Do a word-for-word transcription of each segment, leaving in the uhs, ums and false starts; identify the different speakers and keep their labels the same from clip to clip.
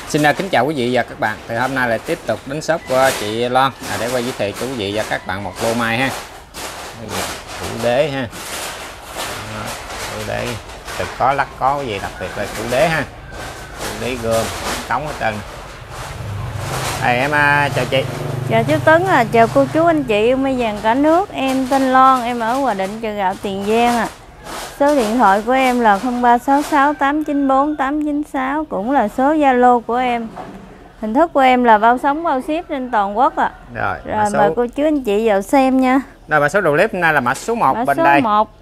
Speaker 1: Xin kính chào quý vị và các bạn. Thì hôm nay lại tiếp tục đến shop của chị Loan à, để quay giới thiệu cho quý vị và các bạn một lô mai ha. Củ đế ha. Củ đế cực có lắc có cái gì, đặc biệt là củ đế ha. Củ đế gom cống hết trơn. Đây em chào chị.
Speaker 2: Chào chú Tấn, à, chào cô chú anh chị yêu mai vàng cả nước. Em tên Loan, em ở Hòa Định, chợ gạo Tiền Giang à. Số điện thoại của em là không ba sáu sáu tám chín bốn tám chín sáu, cũng là số Zalo của em. Hình thức của em là bao sóng bao ship trên toàn quốc ạ. À.
Speaker 1: Rồi,
Speaker 2: Rồi
Speaker 1: số...
Speaker 2: mời cô chú anh chị vào xem nha.
Speaker 1: Rồi mã số đầu clip hôm nay là mã số một
Speaker 2: mã
Speaker 1: bên
Speaker 2: số
Speaker 1: đây.
Speaker 2: một.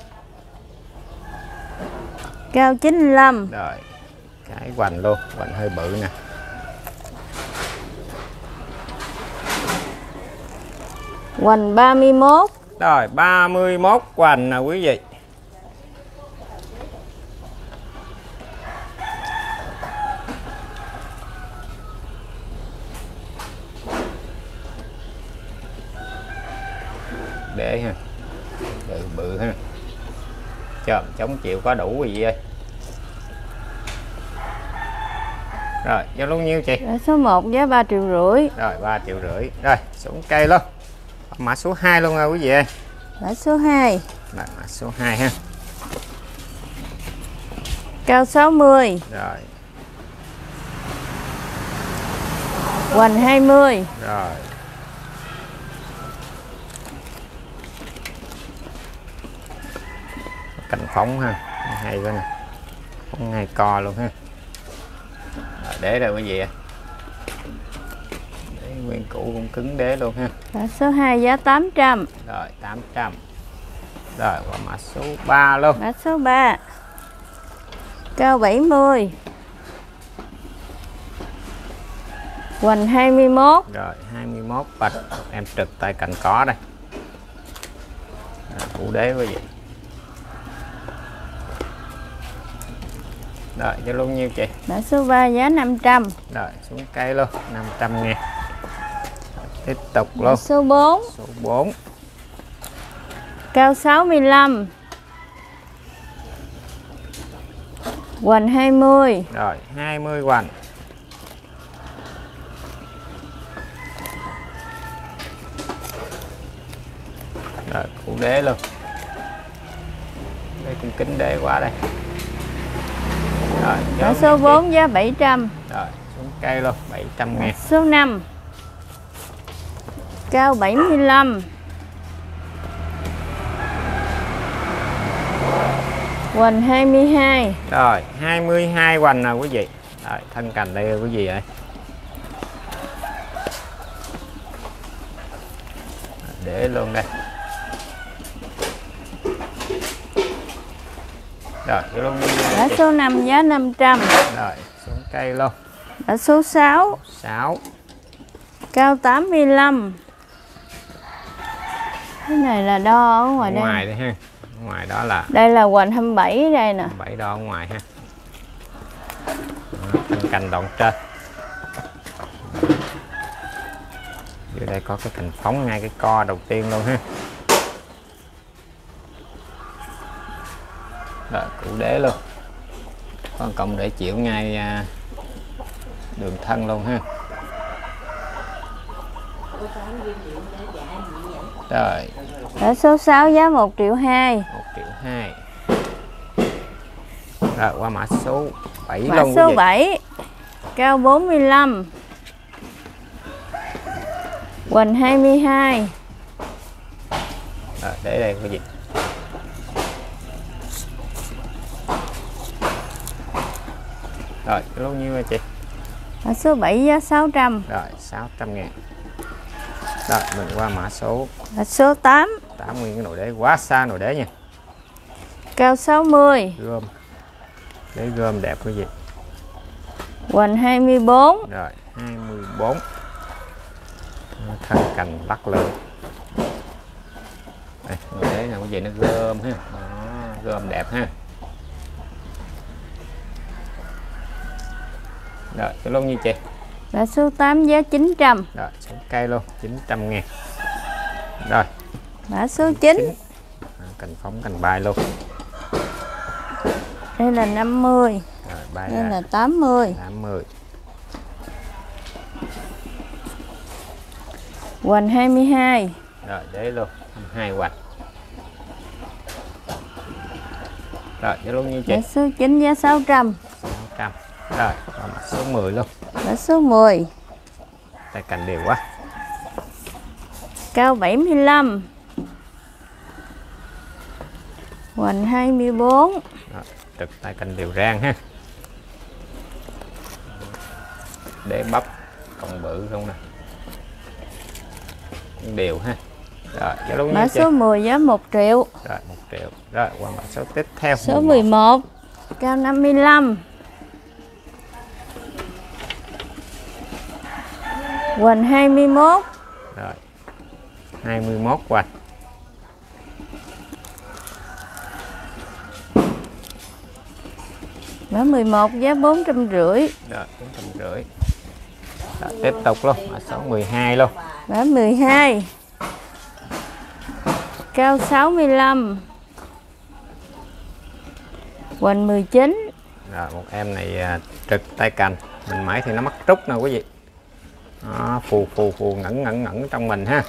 Speaker 2: Cao chín mươi lăm.
Speaker 1: Rồi. Cái hoành luôn, hoành hơi bự nè.
Speaker 2: Hoành ba mươi mốt.
Speaker 1: Rồi, ba mươi mốt hoành nè quý vị. Để ha, bự bự ha, chậm chống chịu có đủ gì vậy. Rồi giá luôn nhiêu chị?
Speaker 2: Rồi, số một giá ba triệu rưỡi.
Speaker 1: Rồi ba triệu rưỡi. Rồi xuống cây luôn. Mã số hai luôn rồi quý vị ơi.
Speaker 2: Mã số hai.
Speaker 1: Mã số hai ha.
Speaker 2: Cao sáu mươi.
Speaker 1: Rồi.
Speaker 2: Hoành hai mươi.
Speaker 1: Rồi. Cành phóng ha, hay quá nè, phóng ngay co luôn ha. Rồi, để đây quý vị ạ. Để nguyên củ cũng cứng đế luôn ha.
Speaker 2: Mã số hai giá tám trăm.
Speaker 1: Rồi tám trăm. Rồi qua mã số ba luôn.
Speaker 2: Mã số ba. Cao bảy mươi. Hoành hai mươi mốt.
Speaker 1: Rồi hai mươi mốt bạch. Em trực tay cành có đây. Rồi, củ đế quý vị. Rồi cho luôn nhiêu chị?
Speaker 2: Mã số ba giá năm trăm.
Speaker 1: Rồi xuống cây luôn, năm trăm ngàn. Tiếp tục luôn.
Speaker 2: Mã số bốn.
Speaker 1: Số bốn.
Speaker 2: Cao sáu mươi lăm. Hoành hai mươi.
Speaker 1: Rồi hai mươi hoành. Rồi củ đế luôn. Đây cũng kính đế quá đây. Rồi,
Speaker 2: mã số bốn giá bảy trăm.
Speaker 1: Rồi xuống cây luôn, bảy trăm ngàn.
Speaker 2: Số năm. Cao bảy mươi lăm. Hoành hai mươi hai.
Speaker 1: Rồi hai mươi hai hoành nè quý vị. Rồi thân cành đây quý vị ơi. Để luôn đây. Rồi luôn.
Speaker 2: Mã số năm giá năm trăm.
Speaker 1: Rồi xuống cây luôn.
Speaker 2: Mã số sáu.
Speaker 1: sáu.
Speaker 2: Cao tám mươi lăm. Cái này là đo ở ngoài,
Speaker 1: ngoài
Speaker 2: đây.
Speaker 1: đây ha. Ngoài đó là
Speaker 2: đây là hoành hai mươi bảy đây nè.
Speaker 1: bảy đo ở ngoài ha. Thân cành đoạn trên. Dưới đây có cái cành phóng ngay cái co đầu tiên luôn ha. Rồi củ đế luôn. Con cộng để chịu ngay à, đường thân luôn ha. Rồi.
Speaker 2: Mã số sáu giá một triệu hai.
Speaker 1: một triệu hai. Rồi qua mã số bảy
Speaker 2: mã
Speaker 1: luôn.
Speaker 2: Mã số bảy. Cao bốn mươi lăm. Hoành hai mươi hai.
Speaker 1: Rồi để đây quý vị. Rồi lâu nhiêu rồi chị?
Speaker 2: Mã số bảy giá sáu trăm.
Speaker 1: Rồi sáu trăm ngàn. Rồi mình qua mã số
Speaker 2: Mã số tám.
Speaker 1: tám nguyên cái nồi đế quá xa nồi đế nha.
Speaker 2: Cao sáu mươi.
Speaker 1: Gom. Đế gom đẹp quý vị.
Speaker 2: Hoành hai mươi bốn.
Speaker 1: Rồi hai mươi bốn. Thân cành lắc lên. Đây, nồi đế nào quý vị nó gom ha. Đó, gom đẹp ha. Rồi cái luôn như chị.
Speaker 2: Mã số tám giá chín trăm.
Speaker 1: Rồi xuống cây luôn, chín trăm ngàn. Rồi
Speaker 2: mã số chín.
Speaker 1: À, cành phóng cành bay luôn.
Speaker 2: Đây là năm mươi.
Speaker 1: Rồi, bay
Speaker 2: đây
Speaker 1: ra.
Speaker 2: là tám mươi.
Speaker 1: tám mươi.
Speaker 2: Hoành hai mươi hai.
Speaker 1: Rồi để luôn hai hoành. Rồi giá luôn như chị.
Speaker 2: Mã số chín giá sáu trăm.
Speaker 1: sáu trăm. Rồi còn mã số mười luôn.
Speaker 2: Mã số mười.
Speaker 1: Tay cành đều quá.
Speaker 2: Cao bảy mươi lăm. Hoành hai mươi bốn.
Speaker 1: Rồi, trực tay cành đều rang ha. Để bắp còn bự không nè. Đều ha. Rồi giá luôn
Speaker 2: Mã
Speaker 1: như chị.
Speaker 2: số mười giá một triệu.
Speaker 1: Rồi một triệu. Rồi qua mã số tiếp theo.
Speaker 2: Số mười một. Cao năm mươi lăm. Hoành hai mươi mốt.
Speaker 1: Rồi hai mươi mốt hoành.
Speaker 2: Mã mười một giá bốn trăm rưỡi.
Speaker 1: Rồi bốn trăm rưỡi. Rồi, tiếp tục luôn mã số mười hai luôn.
Speaker 2: Mã mười hai. Cao sáu mươi lăm. Hoành mười chín.
Speaker 1: Rồi một em này à, trực tay cành, mình mãi thì nó mắc trúc nè quý vị. Đó, phù phù phù ngẩn ngẩn ngẩn trong mình ha.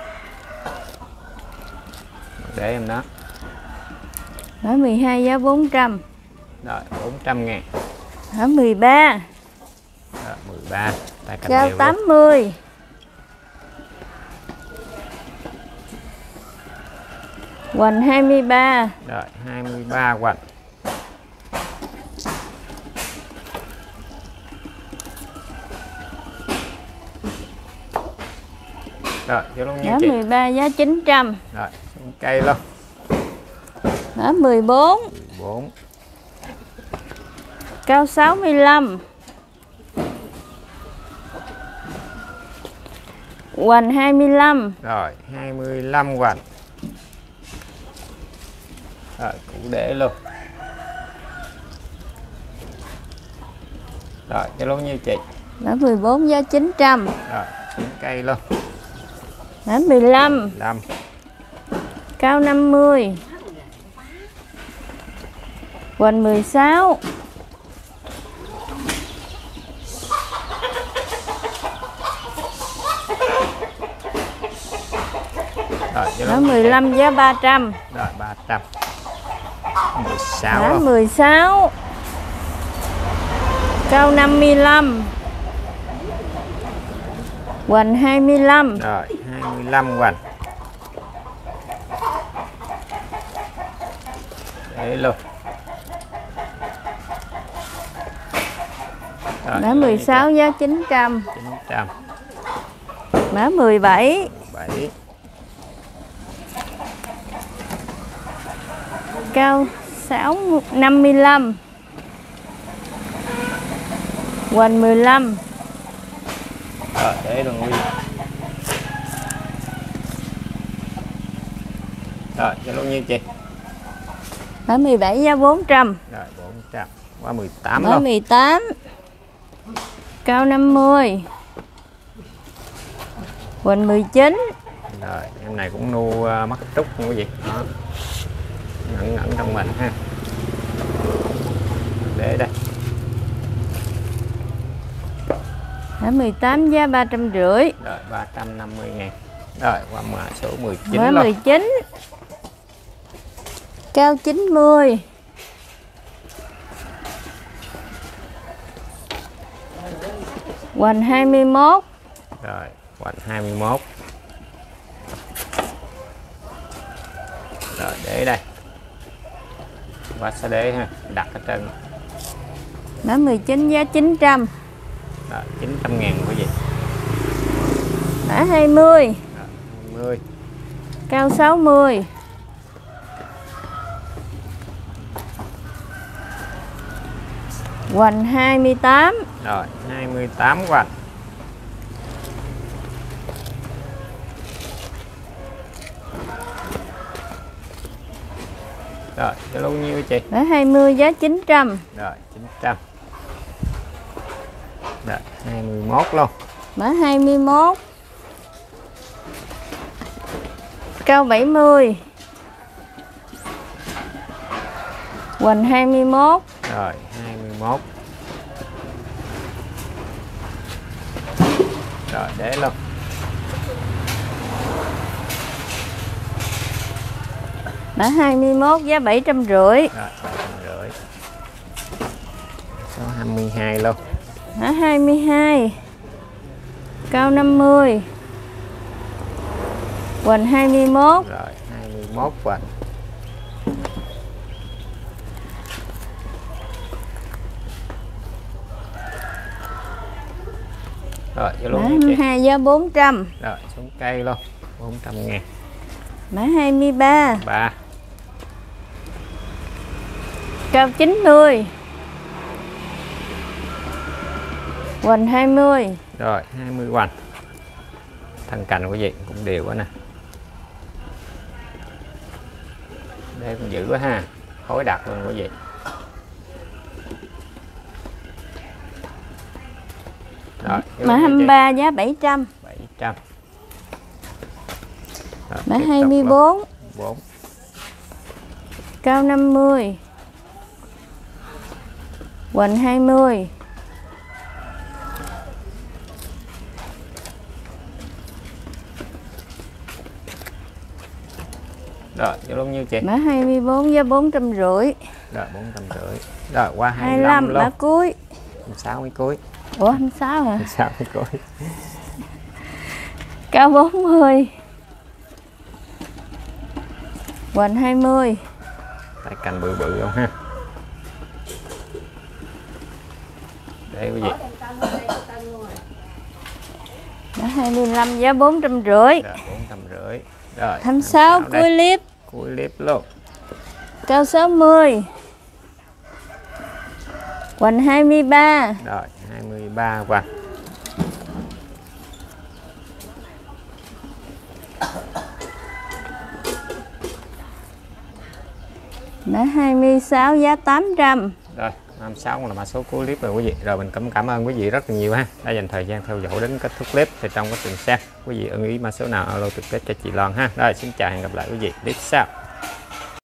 Speaker 1: Để em đó.
Speaker 2: Mã mười hai giá bốn trăm.
Speaker 1: Rồi bốn trăm ngàn.
Speaker 2: Mã mười ba.
Speaker 1: Rồi mười ba. Tay cành
Speaker 2: Cao
Speaker 1: đều
Speaker 2: tám
Speaker 1: luôn.
Speaker 2: mươi. Hoành hai mươi ba.
Speaker 1: Rồi hai mươi ba hoành. Rồi cho luôn nha
Speaker 2: Mã
Speaker 1: chị.
Speaker 2: mười ba giá chín trăm.
Speaker 1: Rồi cây luôn.
Speaker 2: Mã mười bốn.
Speaker 1: mười bốn.
Speaker 2: Cao sáu mươi lăm. Hoành hai mươi lăm.
Speaker 1: Rồi hai mươi lăm hoành. Rồi cũng để luôn. Rồi cho luôn như chị.
Speaker 2: Mã mười bốn giá chín trăm.
Speaker 1: Rồi chín cây luôn.
Speaker 2: Mã mười lăm.
Speaker 1: năm.
Speaker 2: Cao năm mươi. Hoành mười sáu.
Speaker 1: Rồi cho
Speaker 2: Mã
Speaker 1: luôn.
Speaker 2: mười lăm giá ba trăm.
Speaker 1: Rồi ba trăm. mười sáu
Speaker 2: Mã
Speaker 1: luôn.
Speaker 2: mười sáu. Cao năm mươi lăm. Hoành hai mươi lăm.
Speaker 1: Rồi hai mươi lăm hoành. Để luôn. Rồi,
Speaker 2: Mã mười sáu giá chín trăm.
Speaker 1: chín trăm.
Speaker 2: Mã mười bảy.
Speaker 1: bảy.
Speaker 2: Cao sáu năm mươi lăm. Hoành mười lăm.
Speaker 1: Rồi để luôn đi. Rồi cho luôn như chị.
Speaker 2: Mã mười bảy giá bốn trăm.
Speaker 1: Rồi bốn trăm. Qua mười tám
Speaker 2: Mã
Speaker 1: luôn.
Speaker 2: mười tám. Cao năm mươi. Hoành mười chín.
Speaker 1: Rồi em này cũng nu uh, mắc trúc nha quý vị. Đó. Ngẩn ngẩn trong mình ha. Để đây.
Speaker 2: Mã mười tám giá ba trăm rưỡi.
Speaker 1: Rồi ba trăm năm mươi ngàn. Rồi qua mã số mười chín
Speaker 2: Mã
Speaker 1: luôn.
Speaker 2: mười chín. Cao chín mươi. Hoành hai mươi mốt.
Speaker 1: Rồi hoành hai mươi mốt. Rồi để đây. Và sẽ để ha, đặt ở trên.
Speaker 2: Mã mười chín giá chín trăm.
Speaker 1: Rồi chín trăm ngàn quý vị.
Speaker 2: Mã hai mươi.
Speaker 1: Rồi, hai mươi.
Speaker 2: Cao sáu mươi. Hoành hai mươi tám.
Speaker 1: Rồi hai mươi tám hoành. Rồi cho luôn nhiêu chị.
Speaker 2: Mã hai mươi giá chín trăm.
Speaker 1: Rồi chín trăm. Rồi hai mươi mốt luôn.
Speaker 2: Mã hai mươi mốt. Cao bảy mươi. Hoành hai mươi mốt.
Speaker 1: Rồi hai mươi mốt. Rồi để luôn.
Speaker 2: Mã hai mươi mốt giá bảy trăm rưỡi.
Speaker 1: Rồi, bảy trăm rưỡi. Số hai mươi hai luôn.
Speaker 2: Mã hai mươi hai. Cao năm mươi. Quần hai mươi mốt.
Speaker 1: Rồi, hai mươi mốt quần. Rồi, vô
Speaker 2: Mã
Speaker 1: luôn
Speaker 2: hai
Speaker 1: nha
Speaker 2: mươi
Speaker 1: chị.
Speaker 2: hai giá bốn trăm.
Speaker 1: Rồi, xuống cây luôn. bốn trăm ngàn.
Speaker 2: Mã hai mươi ba.
Speaker 1: ba.
Speaker 2: Cao chín mươi. Quần hai mươi.
Speaker 1: Rồi, hai mươi quần. Thân cành của chị cũng đều quá nè. Đây cũng dữ quá ha. Khối đặc luôn của chị. Rồi,
Speaker 2: Mã hai mươi ba giá bảy trăm.
Speaker 1: bảy trăm. Rồi,
Speaker 2: Mã
Speaker 1: tiếp
Speaker 2: hai
Speaker 1: tục
Speaker 2: mươi
Speaker 1: luôn.
Speaker 2: bốn.
Speaker 1: bốn.
Speaker 2: Cao năm mươi. Quần hai mươi.
Speaker 1: Rồi, vô luôn như chị.
Speaker 2: Mã hai mươi bốn giá bốn trăm rưỡi.
Speaker 1: Rồi, bốn trăm rưỡi. Rồi, qua hai
Speaker 2: hai
Speaker 1: mươi
Speaker 2: mươi
Speaker 1: lăm
Speaker 2: lăm
Speaker 1: luôn.
Speaker 2: mã cuối.
Speaker 1: hai mươi sáu mươi cuối.
Speaker 2: Ủa hai mươi sáu hả?
Speaker 1: hai mươi sáu mươi cuối.
Speaker 2: Cao bốn mươi. Quần hai mươi.
Speaker 1: Tay cành bự bự không ha. Đây quý vị.
Speaker 2: Mã hai mươi lăm giá bốn trăm rưỡi.
Speaker 1: Rồi, bốn trăm rưỡi. Rồi,
Speaker 2: hai mươi sáu
Speaker 1: đây.
Speaker 2: cuối clip.
Speaker 1: Cuối clip luôn.
Speaker 2: Cao sáu mươi. Quần hai mươi ba.
Speaker 1: Rồi, hai mươi ba quần.
Speaker 2: Mã hai mươi sáu giá tám trăm.
Speaker 1: Rồi, hai mươi sáu là mã số cuối clip rồi quý vị. Rồi mình cũng cảm ơn quý vị rất là nhiều ha, đã dành thời gian theo dõi đến kết thúc clip. Thì trong quá trình xem quý vị ưng ý mã số nào alo trực tiếp cho chị Loan ha. Rồi, xin chào, hẹn gặp lại quý vị clip sau.